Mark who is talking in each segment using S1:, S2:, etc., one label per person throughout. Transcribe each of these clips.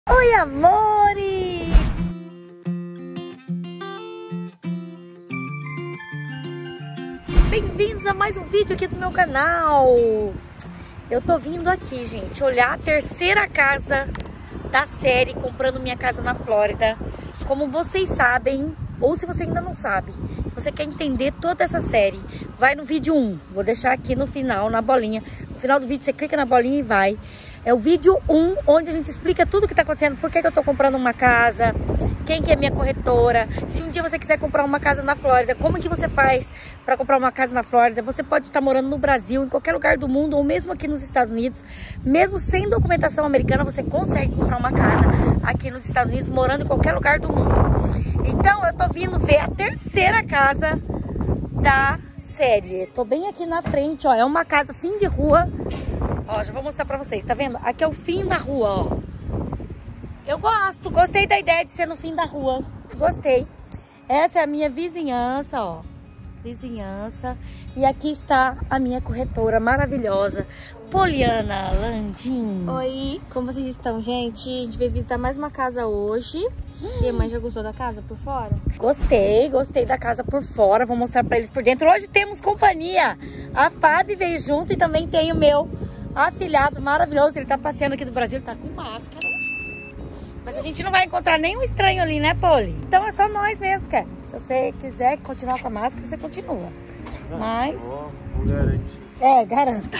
S1: Oi, amores! Bem-vindos a mais um vídeo aqui do meu canal. Eu tô vindo aqui, gente, olhar a terceira casa da série Comprando Minha Casa na Flórida. Como vocês sabem, ou se você ainda não sabe, você quer entender toda essa série, vai no vídeo 1. Vou deixar aqui no final, na bolinha. No final do vídeo você clica na bolinha e vai. É o vídeo 1, onde a gente explica tudo o que tá acontecendo, por que eu tô comprando uma casa, quem que é minha corretora, se um dia você quiser comprar uma casa na Flórida, como que você faz para comprar uma casa na Flórida. Você pode estar morando no Brasil, em qualquer lugar do mundo, ou mesmo aqui nos Estados Unidos, mesmo sem documentação americana, você consegue comprar uma casa aqui nos Estados Unidos, morando em qualquer lugar do mundo. Então eu tô vindo ver a terceira casa da série. Tô bem aqui na frente, ó, é uma casa fim de rua. Ó, já vou mostrar pra vocês, tá vendo? Aqui é o fim da rua, ó. Eu gostei da ideia de ser no fim da rua. Gostei. Essa é a minha vizinhança, ó. Vizinhança. E aqui está a minha corretora maravilhosa, Poliana Landim.
S2: Oi, como vocês estão, gente? A gente veio visitar mais uma casa hoje. E a mãe já gostou da casa por fora?
S1: Gostei da casa por fora. Vou mostrar pra eles por dentro. Hoje temos companhia. A Fábio veio junto e também tem o meu afilhado maravilhoso. Ele tá passeando aqui do Brasil, ele tá com máscara. Mas a gente não vai encontrar nenhum estranho ali, né, Poli? Então é só nós mesmo, Kevin. Se você quiser continuar com a máscara, você continua. Mas...
S3: Vou garantir.
S1: É, garanta.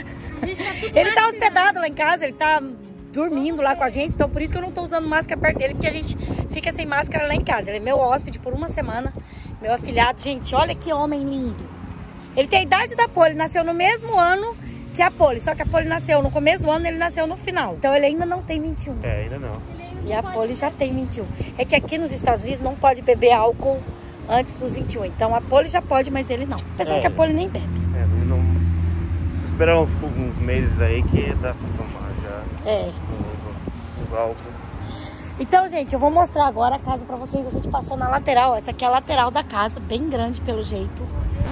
S1: Ele tá hospedado lá em casa, ele tá dormindo lá com a gente, então por isso que eu não tô usando máscara perto dele, porque a gente fica sem máscara lá em casa. Ele é meu hóspede por uma semana, meu afilhado. Gente, olha que homem lindo. Ele tem a idade da Poli, nasceu no mesmo ano que a Poli, só que a Poli nasceu no começo do ano, ele nasceu no final. Então ele ainda não tem 21.
S3: É, ainda não.
S1: E a Poli já tem 21. É que aqui nos Estados Unidos não pode beber álcool antes dos 21. Então a Poli já pode, mas ele não. Apesar que a Poli nem bebe.
S3: É, não. Se esperar uns meses aí que dá pra tomar já.
S1: É.
S3: Os álcool.
S1: Então, gente, eu vou mostrar agora a casa pra vocês. A gente passou na lateral. Essa aqui é a lateral da casa, bem grande pelo jeito.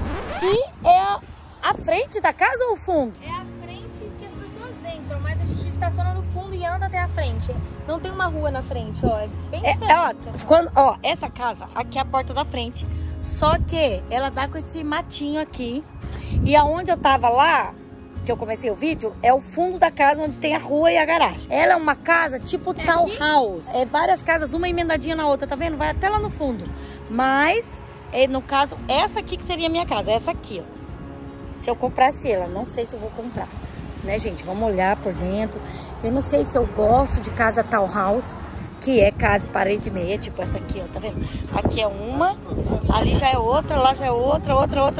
S1: E é a frente da casa ou o fundo?
S2: É a frente que as pessoas entram, mas a gente estaciona no fundo e anda até a frente. Não tem uma rua na frente, ó. É bem diferente.
S1: Ó, essa casa, aqui é a porta da frente. Só que ela dá com esse matinho aqui. E aonde eu tava lá, que eu comecei o vídeo, é o fundo da casa onde tem a rua e a garagem. Ela é uma casa tipo townhouse. É várias casas, uma emendadinha na outra, tá vendo? Vai até lá no fundo. Mas, no caso, essa aqui que seria a minha casa. Essa aqui, ó. Se eu comprasse ela, não sei se eu vou comprar. Né, gente? Vamos olhar por dentro. Eu não sei se eu gosto de casa townhouse, que é casa parede meia, tipo essa aqui, ó, tá vendo? Aqui é uma, ali já é outra, lá já é outra.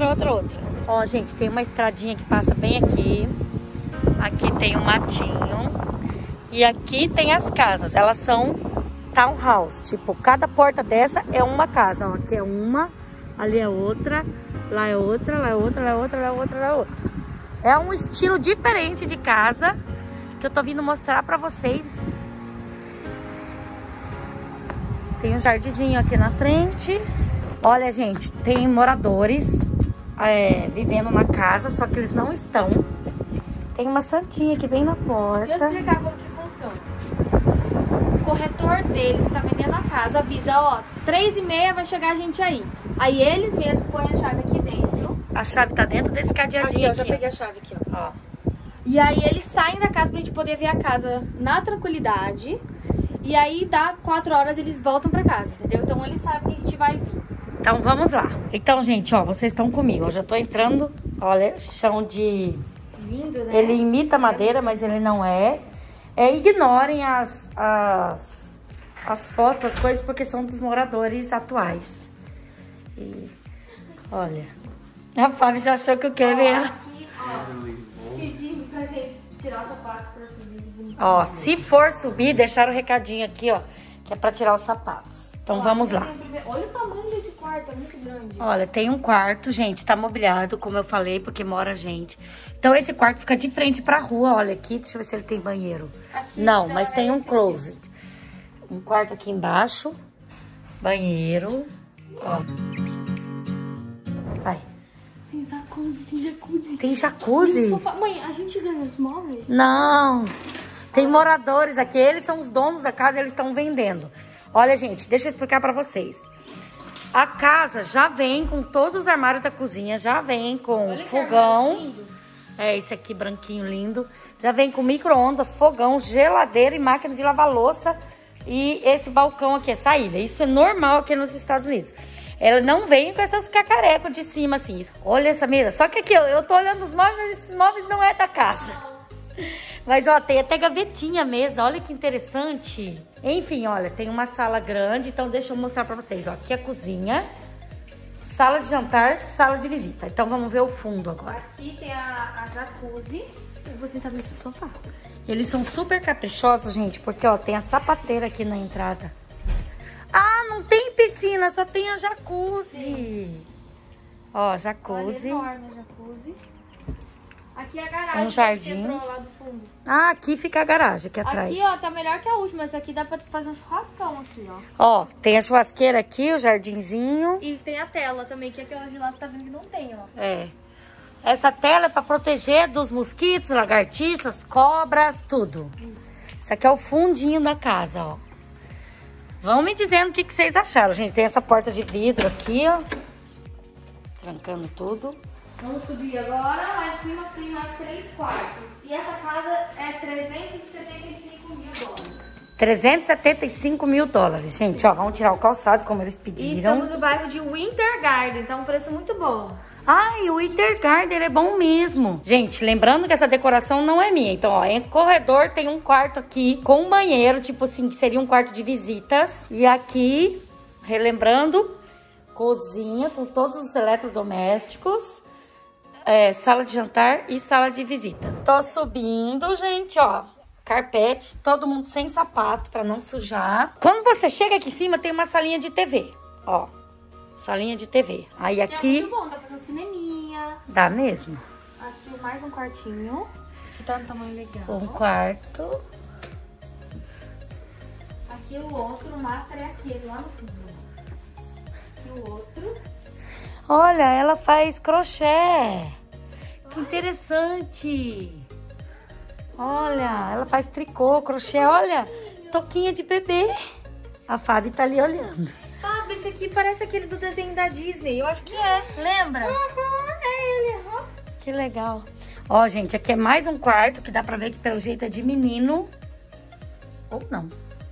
S1: Ó, gente, tem uma estradinha que passa bem aqui. Aqui tem um matinho. E aqui tem as casas. Elas são townhouse. Tipo, cada porta dessa é uma casa. Ó, aqui é uma, ali é outra, lá é outra, lá é outra, lá é outra, lá é outra, lá é outra. É um estilo diferente de casa que eu tô vindo mostrar pra vocês. Tem um jardinzinho aqui na frente. Olha, gente, tem moradores vivendo na casa, só que eles não estão. Tem uma santinha aqui bem na porta.
S2: Deixa eu explicar como que funciona. O corretor deles que tá vendendo a casa avisa, ó, 3h30 vai chegar a gente aí. Aí eles mesmos põem a chave aqui dentro.
S1: A chave tá dentro desse cadeadinho aqui.
S2: Ó, já peguei a chave aqui, ó.
S1: Ó.
S2: E aí eles saem da casa pra gente poder ver a casa na tranquilidade. E aí dá 4 horas eles voltam pra casa, entendeu? Então eles sabem que a gente vai vir.
S1: Então vamos lá. Então, gente, ó, vocês estão comigo. Eu já tô entrando, olha, chão de...
S2: Lindo, né?
S1: Ele imita madeira, mas ele não é. Ignorem as fotos, as coisas, porque são dos moradores atuais. E, olha, a Fábio já achou que o Kevin era...
S2: Aqui, ó, pedindo pra gente tirar os sapatos pra subir.
S1: Ó, se for subir, deixar o recadinho aqui, ó, que é pra tirar os sapatos. Então vamos lá.
S2: Olha o tamanho desse quarto, é muito grande.
S1: Olha, tem um quarto, gente, tá mobiliado, como eu falei, porque mora gente. Então esse quarto fica de frente pra rua, olha aqui, deixa eu ver se ele tem banheiro.
S2: Aqui,
S1: não, mas tem um closet. Um quarto aqui embaixo, banheiro, ó. Vai.
S2: Tem jacuzzi, tem jacuzzi.
S1: Tem jacuzzi?
S2: Mãe, a gente ganha os móveis?
S1: Não. Tem moradores aqui, eles são os donos da casa, eles estão vendendo. Olha, gente, deixa eu explicar pra vocês. A casa já vem com todos os armários da cozinha, já vem com fogão. Esse aqui branquinho lindo. Já vem com micro-ondas, fogão, geladeira e máquina de lavar louça. E esse balcão aqui, essa ilha. Isso é normal aqui nos Estados Unidos. Ela não vem com essas cacarecos de cima, assim. Olha essa mesa. Só que aqui, eu tô olhando os móveis, mas esses móveis não é da casa. Mas, ó, tem até gavetinha a mesa. Olha que interessante. Enfim, olha, tem uma sala grande. Então, deixa eu mostrar pra vocês. Ó, aqui é a cozinha. Sala de jantar, sala de visita. Então, vamos ver o fundo agora.
S2: Aqui tem a jacuzzi. Eu vou sentar nesse sofá.
S1: Eles são super caprichosos, gente. Porque, ó, tem a sapateira aqui na entrada. Ah, não tem piscina, só tem a jacuzzi. Ó, jacuzzi.
S2: Olha, enorme a jacuzzi. Aqui é a garagem.
S1: Um jardim.
S2: Que entrou lá do fundo.
S1: Ah, aqui fica a garagem, aqui atrás.
S2: Aqui, ó, tá melhor que a última. Essa aqui dá pra fazer um churrascão aqui, ó.
S1: Ó, tem a churrasqueira aqui, o jardinzinho.
S2: E tem a tela também, que aquela de lá você tá vendo que não tem, ó.
S1: É. Essa tela é pra proteger dos mosquitos, lagartixas, cobras, tudo. Isso aqui é o fundinho da casa, ó. Vão me dizendo o que vocês acharam, gente. Tem essa porta de vidro aqui, ó. Trancando tudo.
S2: Vamos subir agora. Lá em cima tem mais 3 quartos. E essa casa é 375 mil dólares.
S1: 375 mil dólares, gente. Ó, vamos tirar o calçado, como eles
S2: E
S1: pediram.
S2: estamos no bairro de Winter Garden. Tá um preço muito bom.
S1: Ai, o Winter Garden é bom mesmo. Gente, lembrando que essa decoração não é minha. Então, ó, em corredor tem um quarto aqui com um banheiro, tipo assim, que seria um quarto de visitas. E aqui, relembrando, cozinha com todos os eletrodomésticos. Sala de jantar e sala de visitas. Tô subindo, gente, ó. Carpete, todo mundo sem sapato pra não sujar. Quando você chega aqui em cima, tem uma salinha de TV, ó. Salinha de TV. Aí aqui...
S2: É muito bom, dá pra fazer um cineminha.
S1: Dá mesmo.
S2: Aqui mais um quartinho. Tá no tamanho legal.
S1: Um quarto.
S2: Aqui o outro, o master é aquele lá no fundo. Aqui o outro.
S1: Olha, ela faz crochê. Que interessante. Olha, ela faz tricô, crochê. Olha, toquinha de bebê. A Fábio tá ali olhando.
S2: Fábio, esse aqui parece aquele do desenho da Disney. Eu acho que é. Lembra? É ele.
S1: Que legal. Ó, gente, aqui é mais um quarto que dá pra ver que pelo jeito é de menino. Ou não.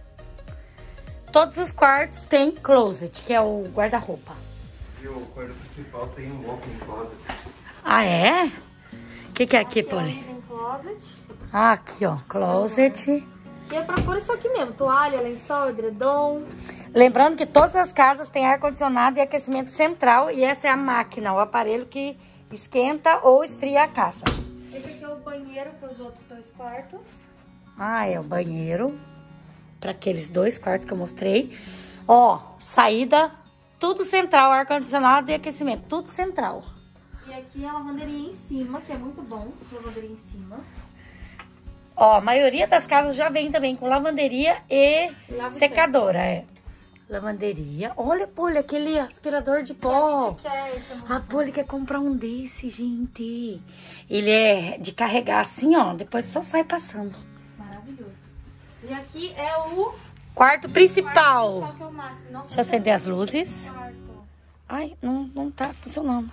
S1: Todos os quartos tem closet, que é o guarda-roupa.
S3: E o quarto principal tem um walk-in closet.
S1: Ah, é? O que é aqui, Polly?
S2: Tem closet.
S1: Ah, aqui, ó, closet.
S2: E é pra pôr isso aqui mesmo. Toalha, lençol, edredom.
S1: Lembrando que todas as casas têm ar-condicionado e aquecimento central. E essa é a máquina, o aparelho que esquenta ou esfria a casa.
S2: Esse aqui é o banheiro para os outros 2 quartos.
S1: Ah, é o banheiro. Para aqueles 2 quartos que eu mostrei. Ó, saída, tudo central, ar-condicionado e aquecimento. Tudo central.
S2: E aqui a lavanderia em cima, que é muito bom. Lavanderia em cima.
S1: Ó, a maioria das casas já vem também com lavanderia e secadora, Lavanderia. Olha, Polly, aquele aspirador de pó. A Polly quer comprar um desse, gente. Ele é de carregar assim, ó. Depois só sai passando.
S2: Maravilhoso. E aqui é o
S1: quarto principal.
S2: Quarto que é o máximo. Não,
S1: deixa eu acender as luzes.
S2: Quarto.
S1: Ai, não tá funcionando.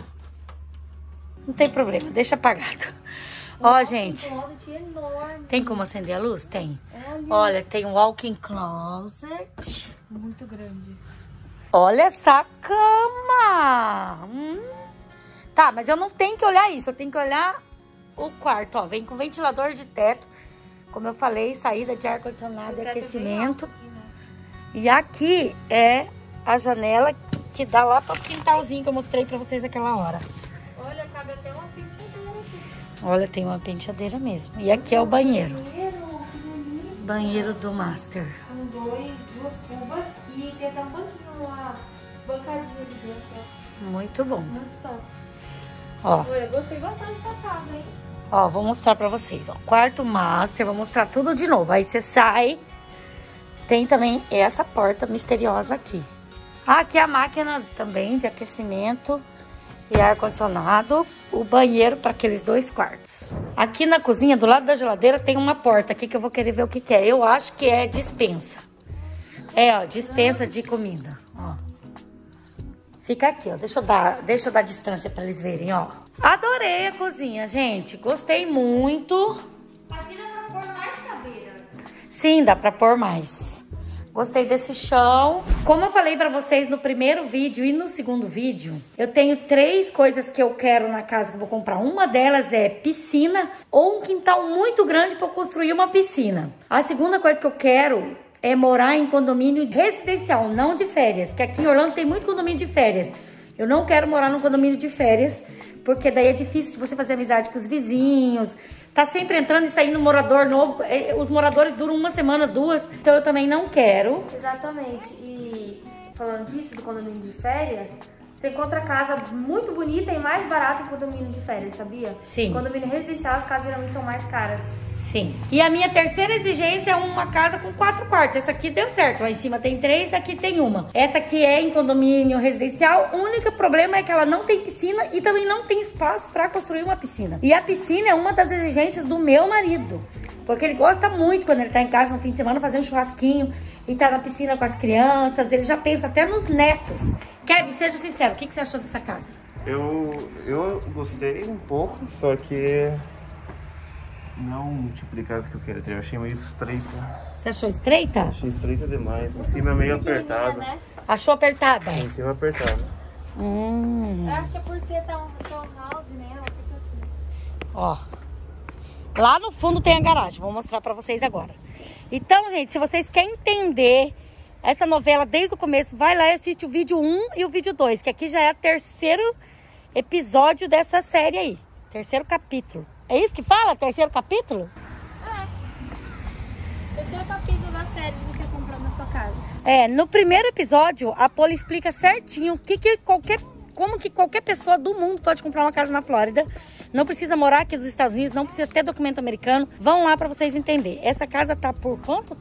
S1: Não tem problema, deixa apagado. Ó, gente.
S2: Enorme.
S1: Tem como acender a luz? Tem. Olha, tem um walk-in closet.
S2: Muito grande.
S1: Olha essa cama. Tá, mas eu não tenho que olhar isso. Eu tenho que olhar o quarto, ó. Vem com ventilador de teto. Como eu falei, saída de ar-condicionado e aquecimento.
S2: Aqui, né?
S1: E aqui é a janela que dá lá para o quintalzinho que eu mostrei para vocês aquela hora.
S2: Olha, cabe até uma penteadeira aqui.
S1: Olha, tem uma penteadeira mesmo. E aqui é o banheiro. Banheiro do master.
S2: Com 2 cubas e tem até um banquinho lá, bancadinha de dentro.
S1: Muito bom.
S2: Muito top.
S1: Ó.
S2: Olha, gostei bastante da casa, hein?
S1: Ó, vou mostrar pra vocês, ó. Quarto master, vou mostrar tudo de novo. Aí você sai. Tem também essa porta misteriosa aqui. Ah, aqui é a máquina também de aquecimento e ar-condicionado, o banheiro para aqueles 2 quartos. Aqui na cozinha, do lado da geladeira, tem uma porta aqui que eu vou querer ver o que que é. Eu acho que é dispensa. É, ó, dispensa de comida, ó. Fica aqui, ó. Deixa eu dar distância para eles verem, ó. Adorei a cozinha, gente. Gostei muito.
S2: Aqui dá pra pôr mais cadeira.
S1: Sim, dá pra pôr mais. Gostei desse chão. Como eu falei pra vocês no primeiro vídeo e no segundo vídeo, eu tenho 3 coisas que eu quero na casa que eu vou comprar. Uma delas é piscina ou um quintal muito grande pra eu construir uma piscina. A segunda coisa que eu quero é morar em condomínio residencial, não de férias. Que aqui em Orlando tem muito condomínio de férias. Eu não quero morar num condomínio de férias, porque daí é difícil de você fazer amizade com os vizinhos. Tá sempre entrando e saindo um morador novo. Os moradores duram 1 semana, 2. Então eu também não quero.
S2: Exatamente. E falando disso, do condomínio de férias, você encontra casa muito bonita e mais barata em condomínio de férias, sabia?
S1: Sim.
S2: Condomínio residencial, as casas geralmente são mais caras.
S1: Sim. E a minha terceira exigência é uma casa com 4 quartos. Essa aqui deu certo. Lá em cima tem 3, aqui tem 1. Essa aqui é em condomínio residencial. O único problema é que ela não tem piscina e também não tem espaço para construir uma piscina. E a piscina é uma das exigências do meu marido. Porque ele gosta muito quando ele tá em casa no fim de semana fazer um churrasquinho e tá na piscina com as crianças. Ele já pensa até nos netos. Kevin, seja sincero, o que você achou dessa casa?
S3: Eu gostei um pouco, só que não o tipo de casa que eu quero ter. Eu achei meio estreita.
S1: Você achou estreita?
S3: Achei estreita demais. Em cima é meio apertado.
S2: Né?
S1: Achou apertada?
S3: Em cima é apertado.
S2: Eu acho que é por ser townhouse, né? Ela fica assim.
S1: Ó. Lá no fundo tem a garagem. Vou mostrar pra vocês agora. Então, gente, se vocês querem entender essa novela desde o começo, vai lá e assiste o vídeo 1 e o vídeo 2, que aqui já é o 3º episódio dessa série aí. 3º capítulo. É isso que fala? 3º capítulo?
S2: É. 3º capítulo da série que você comprou na sua casa.
S1: É, no primeiro episódio, a Poli explica certinho como que qualquer pessoa do mundo pode comprar uma casa na Flórida. Não precisa morar aqui nos Estados Unidos, não precisa ter documento americano. Vão lá pra vocês entenderem. Essa casa tá por quanto?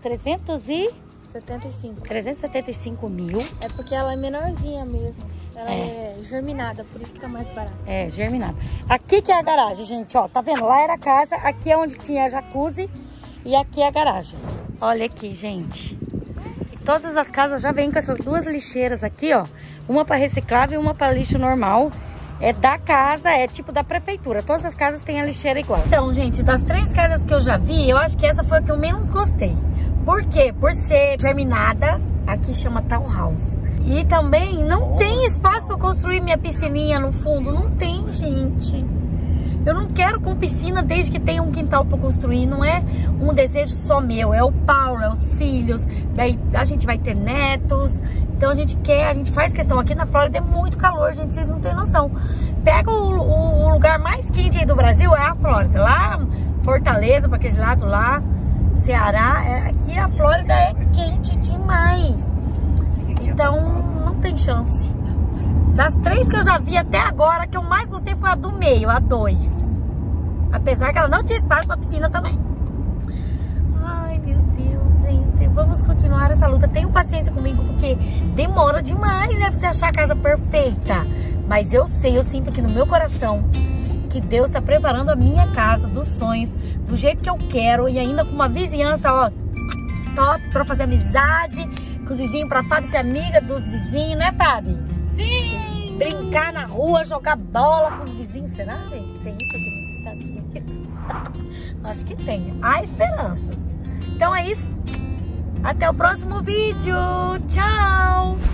S1: 375 mil.
S2: É porque ela é menorzinha mesmo. Ela é germinada, por isso que tá mais barata.
S1: É, germinada. Aqui que é a garagem, gente, ó. Tá vendo? Lá era a casa, aqui é onde tinha a jacuzzi e aqui é a garagem. Olha aqui, gente. E todas as casas já vêm com essas 2 lixeiras aqui, ó. Uma para reciclável e uma para lixo normal. É da casa, é tipo da prefeitura. Todas as casas têm a lixeira igual. Então, gente, das 3 casas que eu já vi, eu acho que essa foi a que eu menos gostei. Por quê? Por ser germinada, aqui chama townhouse. E também não tem espaço para construir minha piscininha no fundo. Não tem, gente. Eu não quero com piscina desde que tenha um quintal para construir. Não é um desejo só meu. É o Paulo, é os filhos. Daí a gente vai ter netos. Então a gente faz questão. Aqui na Flórida é muito calor, gente. Vocês não têm noção. Pega o lugar mais quente aí do Brasil, é a Flórida. Lá, Fortaleza, para aquele lado lá, Ceará. Aqui a Flórida é quente demais. Então não tem chance. Das 3 que eu já vi até agora, a que eu mais gostei foi a do meio, a 2. Apesar que ela não tinha espaço pra piscina também. Ai, meu Deus, gente. Vamos continuar essa luta. Tenham paciência comigo, porque demora demais, né, pra você achar a casa perfeita. Mas eu sinto aqui no meu coração que Deus tá preparando a minha casa dos sonhos, do jeito que eu quero. E ainda com uma vizinhança, ó, top, pra fazer amizade com os vizinhos, pra Fábio ser amiga dos vizinhos, né, Fábio?
S2: Sim!
S1: Brincar na rua, jogar bola com os vizinhos. Será, gente, que tem isso aqui nos Estados Unidos? Acho que tem. Há esperanças. Então é isso. Até o próximo vídeo. Tchau!